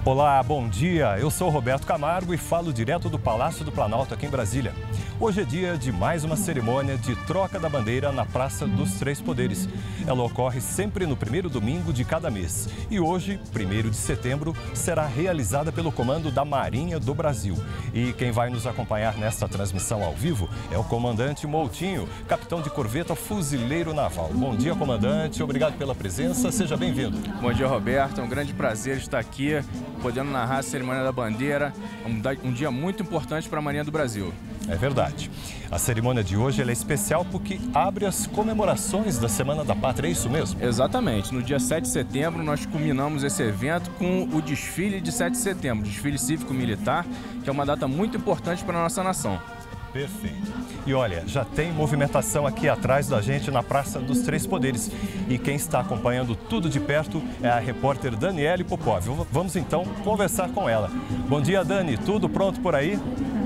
Olá, bom dia. Eu sou Roberto Camargo e falo direto do Palácio do Planalto aqui em Brasília. Hoje é dia de mais uma cerimônia de troca da bandeira na Praça dos Três Poderes. Ela ocorre sempre no primeiro domingo de cada mês. E hoje, 1º de setembro, será realizada pelo Comando da Marinha do Brasil. E quem vai nos acompanhar nesta transmissão ao vivo é o comandante Moutinho, capitão de corveta fuzileiro naval. Bom dia, comandante. Obrigado pela presença. Seja bem-vindo. Bom dia, Roberto. É um grande prazer estar aqui, podendo narrar a cerimônia da bandeira. Um dia muito importante para a Marinha do Brasil. É verdade. A cerimônia de hoje ela é especial porque abre as comemorações da Semana da Pátria, é isso mesmo? Exatamente. No dia 7 de setembro, nós culminamos esse evento com o desfile de 7 de setembro, desfile cívico-militar, que é uma data muito importante para a nossa nação. Perfeito. E olha, já tem movimentação aqui atrás da gente na Praça dos Três Poderes. E quem está acompanhando tudo de perto é a repórter Daniele Popov. Vamos então conversar com ela. Bom dia, Dani. Tudo pronto por aí?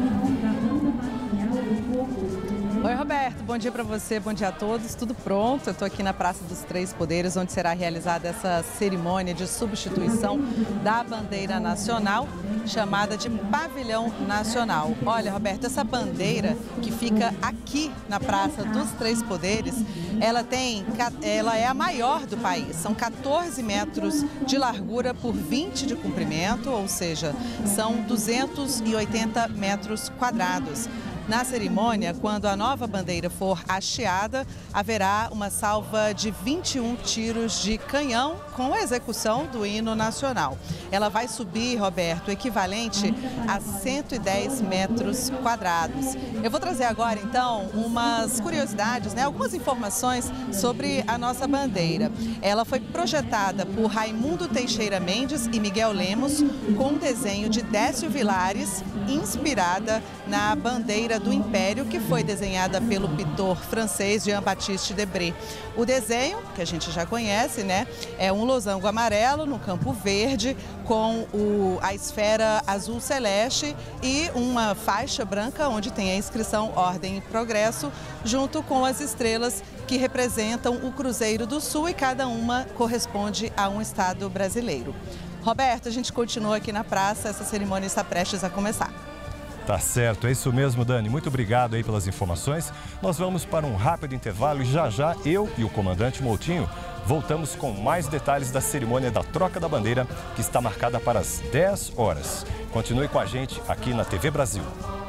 Oi, Roberto. Bom dia para você, bom dia a todos. Tudo pronto. Eu estou aqui na Praça dos Três Poderes, onde será realizada essa cerimônia de substituição da bandeira nacional, chamada de Pavilhão Nacional. Olha, Roberto, essa bandeira que fica aqui na Praça dos Três Poderes, ela é a maior do país. São 14 metros de largura por 20 de comprimento, ou seja, são 280 metros quadrados. Na cerimônia, quando a nova bandeira for hasteada, haverá uma salva de 21 tiros de canhão com a execução do hino nacional. Ela vai subir, Roberto, equivalente a 110 metros quadrados. Eu vou trazer agora, então, umas curiosidades, algumas informações sobre a nossa bandeira. Ela foi projetada por Raimundo Teixeira Mendes e Miguel Lemos, com um desenho de Décio Vilares, inspirada na bandeira do Império, que foi desenhada pelo pintor francês Jean-Baptiste Debré. O desenho, que a gente já conhece, é um losango amarelo no campo verde, com a esfera azul celeste e uma faixa branca onde tem a inscrição Ordem e Progresso, junto com as estrelas que representam o Cruzeiro do Sul, e cada uma corresponde a um estado brasileiro. Roberto, a gente continua aqui na praça, essa cerimônia está prestes a começar. Tá certo, é isso mesmo, Dani. Muito obrigado aí pelas informações. Nós vamos para um rápido intervalo e já eu e o comandante Moutinho voltamos com mais detalhes da cerimônia da troca da bandeira, que está marcada para as 10 horas. Continue com a gente aqui na TV Brasil.